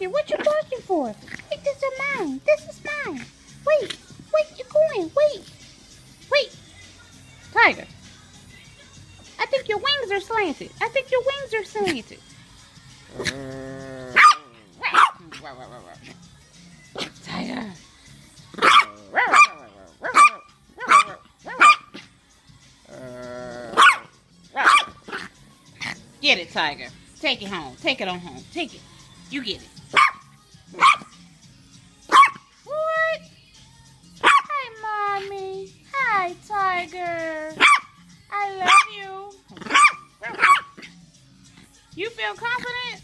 barking? What you barking for? Wait, this is mine. This is mine. Wait, you're going. Wait. Tiger, I think your wings are slanted. Tiger. Get it, Tiger. Take it home. Take it on home. Take it. You get it. What? Hi, Mommy. Hi, Tiger. I love you. You feel confident?